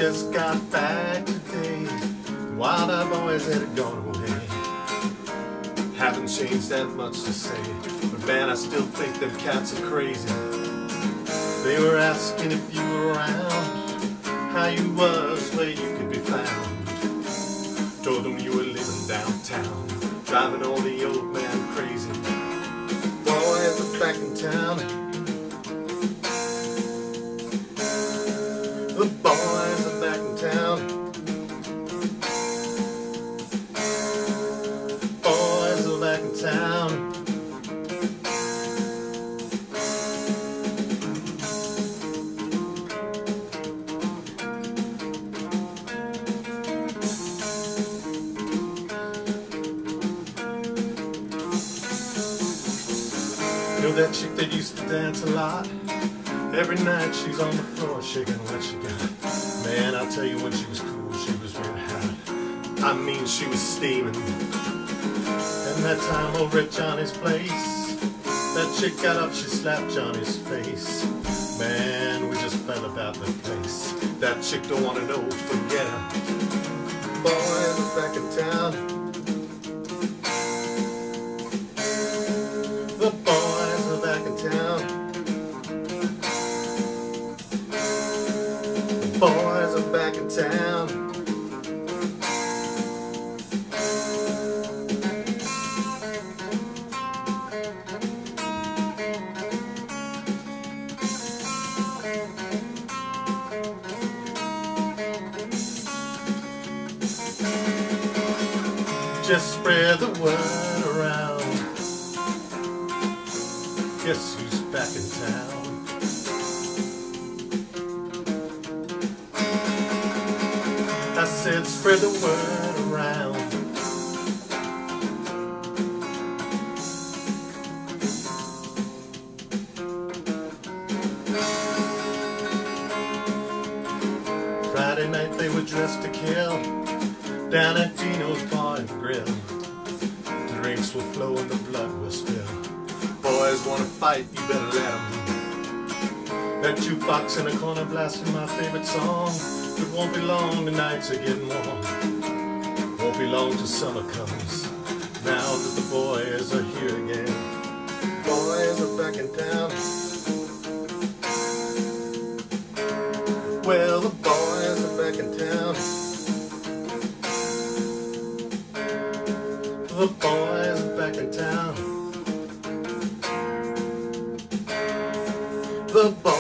just got back today. The wild-eyed boys had gone away. Haven't changed that much to say, but man, I still think them cats are crazy. They were asking if you were around, how you was, where you could be found. Told them you were living downtown, driving all the old man crazy. Boys are back in town. The boys are back in town. The boys are back in town. You know that chick that used to dance a lot? Every night she's on the floor shaking what she got. Man, I'll tell you when she was cool, she was real hot. I mean, she was steaming. And that time over at Johnny's place, that chick got up, she slapped Johnny's face. Man, we just fell about the place. That chick don't want to know, forget her. Boys are back in town. The boys are back in town. The boys are back in town. Just spread the word around. Guess who's back in town? I said spread the word around. Friday night they were dressed to kill down at Dino's Bar and Grill. Drinks will flow and the blood will spill. Boys wanna fight, you better let them. That jukebox in the corner blasting my favorite song. It won't be long, the nights are getting warm. Won't be long till summer comes, now that the boys are here again. Boys are back in town. Well, the boys are back in town. The boys are back in town. The boys